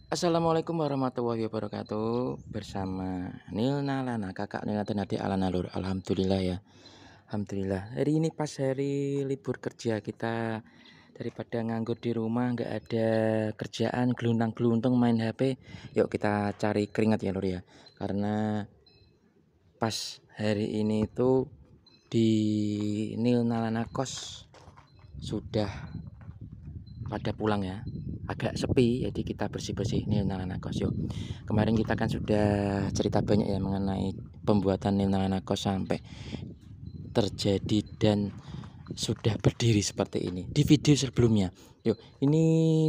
Assalamualaikum warahmatullahi wabarakatuh. Bersama Nilna Lana, kakak Nilna Tenadi Alana Lur. Alhamdulillah ya. Alhamdulillah. Hari ini pas hari libur kerja kita, daripada nganggur di rumah nggak ada kerjaan, gelundang-gelundung main HP. Yuk kita cari keringat ya Lur ya. Karena pas hari ini itu di Nilna Lana kos sudah pada pulang ya, agak sepi, jadi kita bersih-bersih Nilna kos yuk. Kemarin kita kan sudah cerita banyak ya mengenai pembuatan Nilna kos sampai terjadi dan sudah berdiri seperti ini di video sebelumnya. Yuk, ini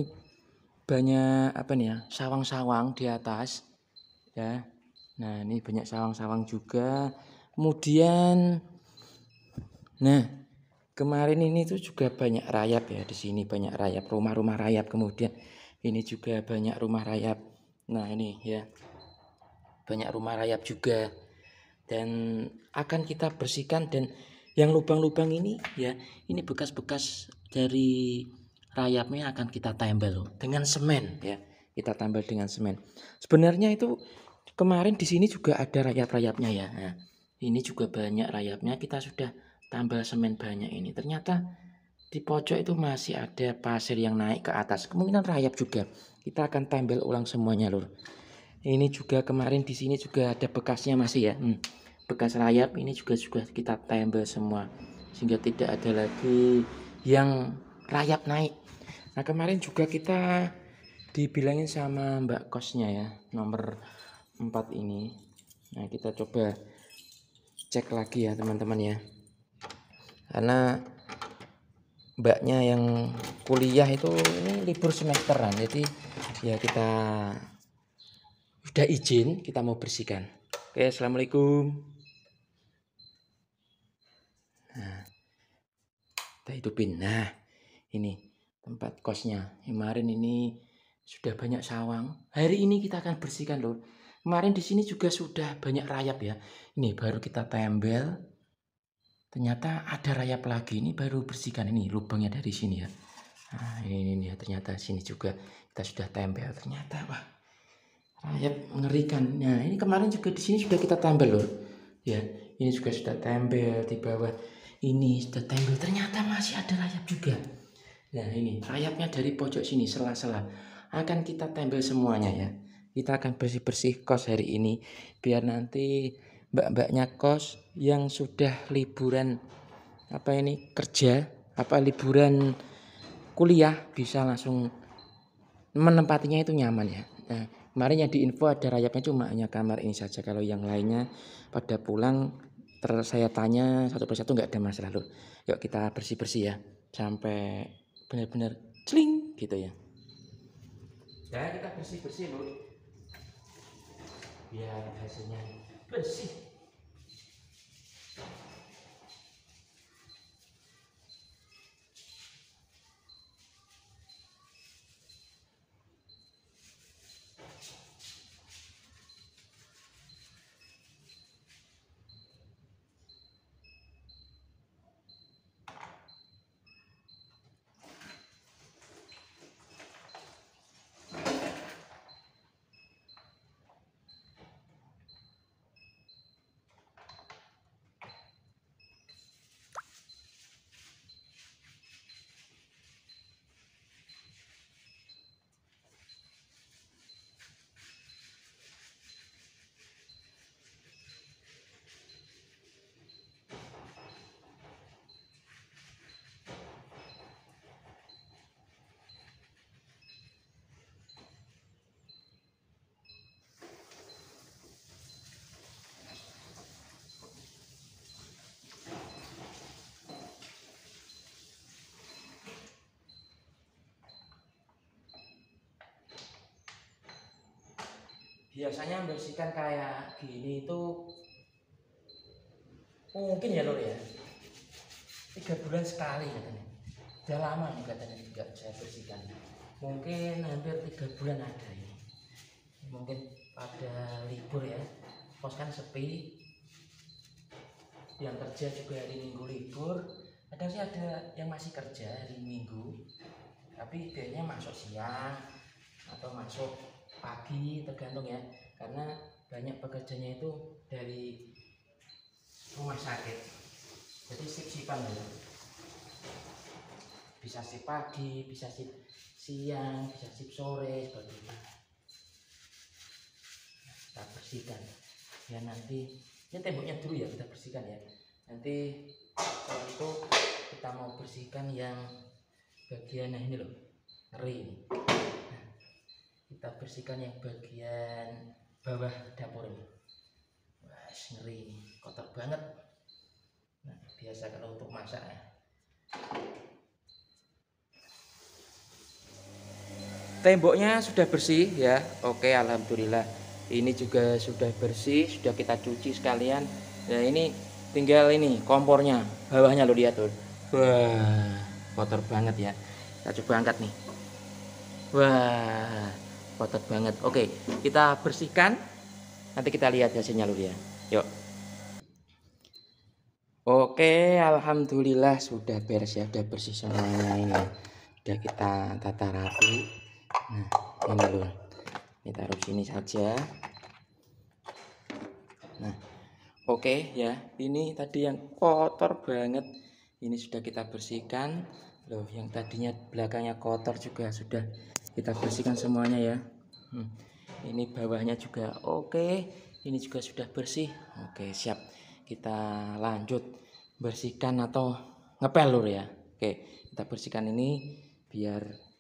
banyak apa nih ya, sawang-sawang di atas ya. Nah, ini banyak sawang-sawang juga. Kemudian nah, kemarin ini tuh juga banyak rayap ya, di sini banyak rayap, rumah-rumah rayap. Kemudian ini juga banyak rumah rayap. Nah, ini ya, banyak rumah rayap juga dan akan kita bersihkan. Dan yang lubang-lubang ini ya, ini bekas-bekas dari rayapnya akan kita tempel loh dengan semen ya. Kita tempel dengan semen. Sebenarnya itu kemarin di sini juga ada rayap-rayapnya ya. Nah, ini juga banyak rayapnya, kita sudah tambah semen banyak ini. Ternyata di pojok itu masih ada pasir yang naik ke atas. Kemungkinan rayap juga. Kita akan tempel ulang semuanya, Lur. Ini juga kemarin di sini juga ada bekasnya masih ya. Bekas rayap ini juga kita tempel semua sehingga tidak ada lagi yang rayap naik. Nah, kemarin juga kita dibilangin sama Mbak kosnya ya, nomor 4 ini. Nah, kita coba cek lagi ya teman-teman ya. Karena mbaknya yang kuliah itu ini libur semesteran, jadi ya kita udah izin, kita mau bersihkan. Oke, assalamualaikum. Nah, kita hidupin. Nah, ini tempat kosnya. Kemarin ini sudah banyak sawang. Hari ini kita akan bersihkan loh. Kemarin di sini juga sudah banyak rayap ya. Ini baru kita tempel. Ternyata ada rayap lagi. Ini baru bersihkan, ini lubangnya dari sini ya. Nah, ini ya, ternyata sini juga kita sudah tempel. Ternyata wah, rayap mengerikan. Nah, ini kemarin juga di sini sudah kita tempel loh. Ya, ini juga sudah tempel di bawah. Ini sudah tempel. Ternyata masih ada rayap juga. Nah, ini rayapnya dari pojok sini, sela-sela. Akan kita tempel semuanya ya. Kita akan bersih-bersih kos hari ini biar nanti mbak-mbaknya kos yang sudah liburan apa ini kerja, apa liburan kuliah bisa langsung menempatinya itu nyaman ya. Nah, kemarin yang diinfo ada rayapnya cuma hanya kamar ini saja. Kalau yang lainnya pada pulang saya tanya satu persatu nggak ada masalah loh. Yuk kita bersih-bersih ya sampai benar-benar celing gitu ya. Ya kita bersih-bersih loh biar hasilnya bersih. Biasanya membersihkan kayak gini itu mungkin ya lor ya 3 bulan sekali katanya. Udah lama nih katanya juga saya bersihkan. Mungkin hampir 3 bulan ada ini. Mungkin pada libur ya. Kos kan sepi. Yang kerja juga hari Minggu libur. Kadang sih ada yang masih kerja hari Minggu. Tapi kayaknya masuk siang atau masuk pagi, tergantung ya, karena banyak pekerjanya itu dari rumah sakit, jadi sip-sipan ya, bisa sip pagi, bisa sip siang, bisa sip sore, seperti itu. Kita bersihkan ya, nanti ini temboknya dulu ya kita bersihkan ya, nanti setelah itu kita mau bersihkan yang bagian ini loh, ngeri ini. Nah, kita bersihkan yang bagian bawah dapur ini. Wah, ngeri ini, kotor banget. Nah, biasa kalau untuk masak ya. Temboknya sudah bersih ya. Oke, alhamdulillah. Ini juga sudah bersih, sudah kita cuci sekalian. Nah, ini tinggal ini kompornya, bawahnya lo lihat tuh. Wah, kotor banget ya. Kita coba angkat nih. Wah, kotor banget. Oke, kita bersihkan. Nanti kita lihat hasilnya lo ya. Yuk. Oke, alhamdulillah sudah beres ya, sudah bersih semuanya ini. Sudah kita tata rapi. Nah, ini loh, ini taruh sini saja. Nah, oke ya, ini tadi yang kotor banget, ini sudah kita bersihkan loh. Yang tadinya belakangnya kotor juga sudah kita bersihkan semuanya ya. Ini bawahnya juga oke, ini juga sudah bersih. Oke, siap, kita lanjut bersihkan atau ngepel lur ya. Oke, kita bersihkan ini biar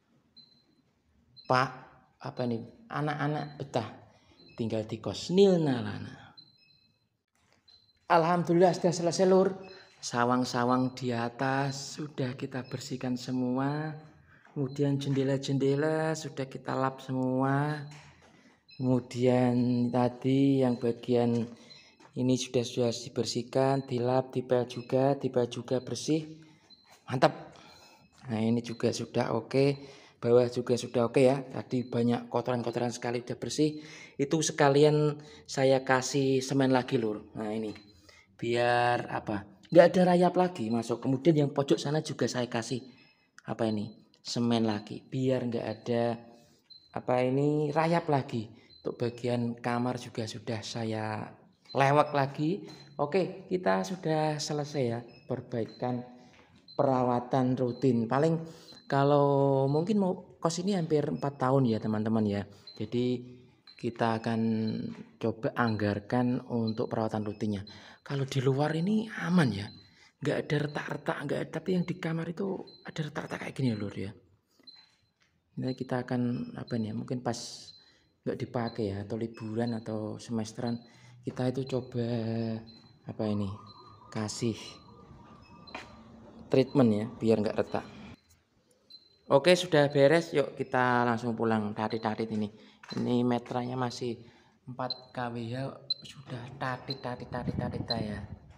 Pak apa nih, anak-anak betah tinggal di kos Nilnalana. Alhamdulillah sudah selesai lur. Sawang-sawang di atas sudah kita bersihkan semua. Kemudian jendela-jendela sudah kita lap semua. Kemudian tadi yang bagian ini sudah dibersihkan, dilap, dipel juga bersih. Mantap. Nah, ini juga sudah oke. Bawah juga sudah oke ya. Tadi banyak kotoran-kotoran sekali, udah bersih. Itu sekalian saya kasih semen lagi lur. Nah, ini biar apa? Nggak ada rayap lagi masuk. Kemudian yang pojok sana juga saya kasih apa ini? Semen lagi. Biar nggak ada apa ini rayap lagi. Untuk bagian kamar juga sudah saya lewat lagi. Oke, kita sudah selesai ya perbaikan perawatan rutin. Paling kalau mungkin mau kos ini hampir 4 tahun ya teman-teman ya. Jadi kita akan coba anggarkan untuk perawatan rutinnya. Kalau di luar ini aman ya, nggak ada retak-retak, nggak ada. Tapi yang di kamar itu ada retak-retak kayak gini lur ya. Nanti kita akan apa nih? Mungkin pas nggak dipakai ya, atau liburan atau semesteran, kita itu coba apa ini? Kasih treatment ya, biar nggak retak. Oke, sudah beres, yuk kita langsung pulang. Tarit-tarit ini metranya masih 4 kWh, sudah tarit ya.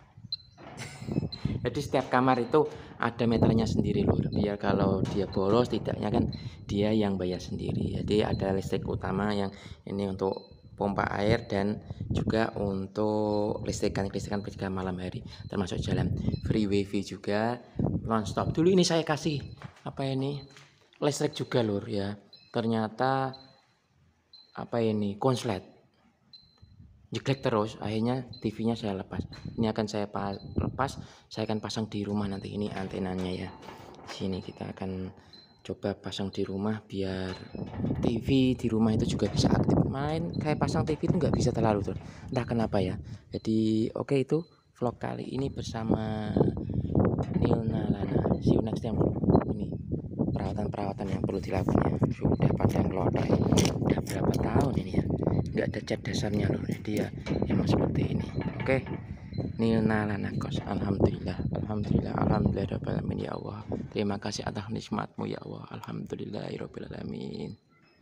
Jadi setiap kamar itu ada meternya sendiri lur, biar kalau dia boros tidaknya kan dia yang bayar sendiri. Jadi ada listrik utama yang ini untuk pompa air dan juga untuk listrikan ketika malam hari, termasuk jalan free wifi juga non-stop. Dulu ini saya kasih apa ini listrik juga lur ya, ternyata apa ini konslet jeglek terus, akhirnya TV-nya saya lepas. Ini akan saya lepas, saya akan pasang di rumah nanti. Ini antenanya ya, sini kita akan coba pasang di rumah biar TV di rumah itu juga bisa aktif main. Kayak pasang TV itu nggak bisa terlalu tuh, entah kenapa ya. Jadi oke, itu vlog kali ini bersama Nilnalana. See you next time. Ini perawatan yang perlu dilakukan ya, sudah pada ngelodai. Udah berapa tahun ini ya, nggak ada cat dasarnya loh, dia emang seperti ini. Oke, Nilnalana kos. Alhamdulillah rabbil alamin ya Allah. Terima kasih atas nikmatmu ya Allah. Alhamdulillahirabbil alamin.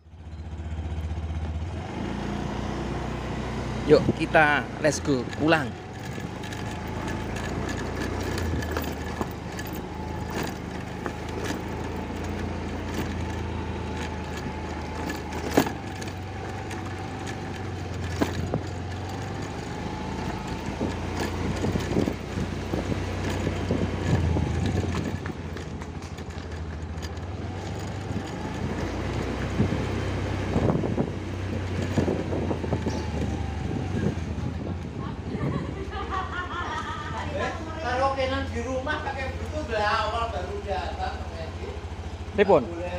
Yuk kita let's go pulang. Pripun?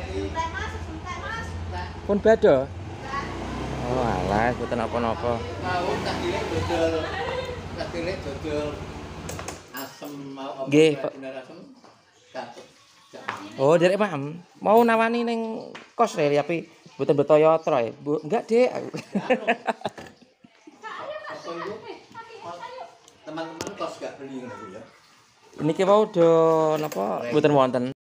Pun beda. Oh, alah, mboten napa-napa. Mau tak cilik dodol. Tak cilik dodol asem mau apa Nggih, bener asem. Katut. oh, derek paham. Mau nawani ning kos ya, tapi mboten betoyotro ya. Bu, enggak, Dek. Apa itu? Teman-teman kos gak beli ngono ya. Niki mau do napa mboten wonten.